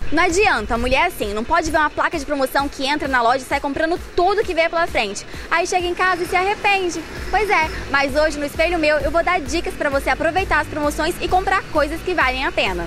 Não adianta, a mulher assim, não pode ver uma placa de promoção que entra na loja e sai comprando tudo que vem pela frente. Aí chega em casa e se arrepende. Pois é, mas hoje no Espelho Meu eu vou dar dicas pra você aproveitar as promoções e comprar coisas que valem a pena.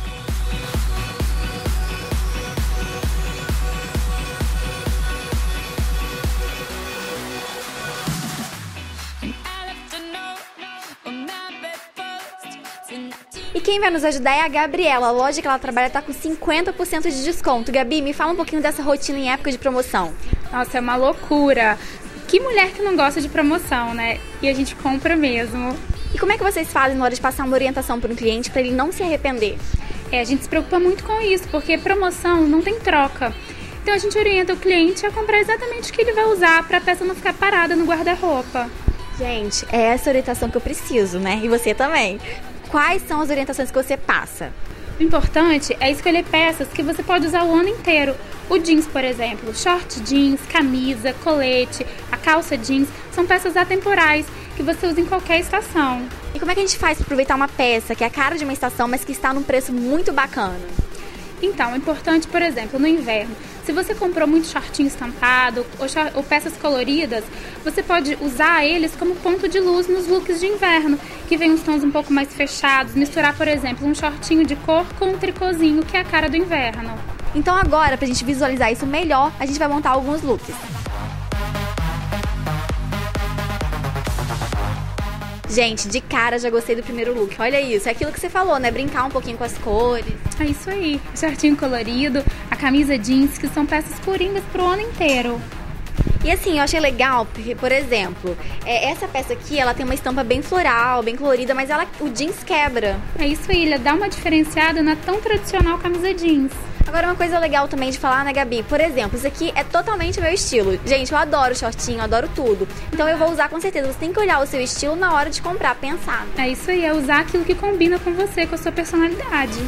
E quem vai nos ajudar é a Gabriela. A loja que ela trabalha está com 50% de desconto. Gabi, me fala um pouquinho dessa rotina em época de promoção. Nossa, é uma loucura. Que mulher que não gosta de promoção, né? E a gente compra mesmo. E como é que vocês fazem na hora de passar uma orientação para um cliente para ele não se arrepender? A gente se preocupa muito com isso, porque promoção não tem troca. Então a gente orienta o cliente a comprar exatamente o que ele vai usar para a peça não ficar parada no guarda-roupa. Gente, é essa orientação que eu preciso, né? E você também. Quais são as orientações que você passa? O importante é escolher peças que você pode usar o ano inteiro. O jeans, por exemplo, short jeans, camisa, colete, a calça jeans, são peças atemporais que você usa em qualquer estação. E como é que a gente faz para aproveitar uma peça que é a cara de uma estação, mas que está num preço muito bacana? Então, é importante, por exemplo, no inverno, se você comprou muito shortinho estampado ou peças coloridas, você pode usar eles como ponto de luz nos looks de inverno, que vem uns tons um pouco mais fechados, misturar, por exemplo, um shortinho de cor com um tricôzinho, que é a cara do inverno. Então agora, pra gente visualizar isso melhor, a gente vai montar alguns looks. Gente, de cara já gostei do primeiro look. Olha isso, é aquilo que você falou, né? Brincar um pouquinho com as cores. É isso aí, shortinho colorido, a camisa jeans, que são peças coringas pro ano inteiro. E assim, eu achei legal, porque, por exemplo, essa peça aqui, ela tem uma estampa bem floral, bem colorida, mas o jeans quebra. É isso aí, ele dá uma diferenciada na tão tradicional camisa jeans. Agora, uma coisa legal também de falar, né, Gabi? Por exemplo, isso aqui é totalmente meu estilo. Gente, eu adoro shortinho, eu adoro tudo. Então eu vou usar com certeza. Você tem que olhar o seu estilo na hora de comprar, pensar. É isso aí, é usar aquilo que combina com você, com a sua personalidade.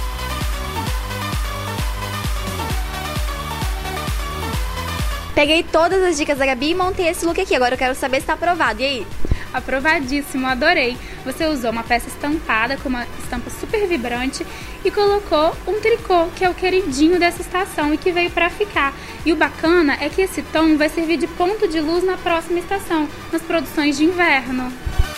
Peguei todas as dicas da Gabi e montei esse look aqui. Agora eu quero saber se tá aprovado. E aí? Aprovadíssimo, adorei. Você usou uma peça estampada com uma estampa super vibrante e colocou um tricô, que é o queridinho dessa estação e que veio pra ficar. E o bacana é que esse tom vai servir de ponto de luz na próxima estação, nas produções de inverno.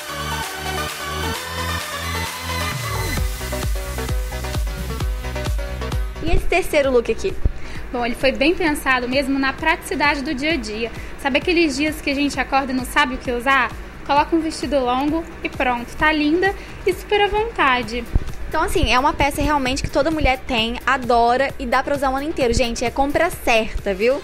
E esse terceiro look aqui? Bom, ele foi bem pensado mesmo na praticidade do dia a dia. Sabe aqueles dias que a gente acorda e não sabe o que usar? Coloca um vestido longo e pronto, tá linda e super à vontade. Então assim, é uma peça realmente que toda mulher tem, adora e dá pra usar o ano inteiro. Gente, é compra certa, viu?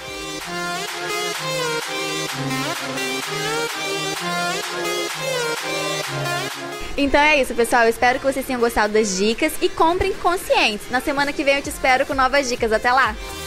Então é isso, pessoal. Eu espero que vocês tenham gostado das dicas e comprem conscientes. Na semana que vem eu te espero com novas dicas. Até lá!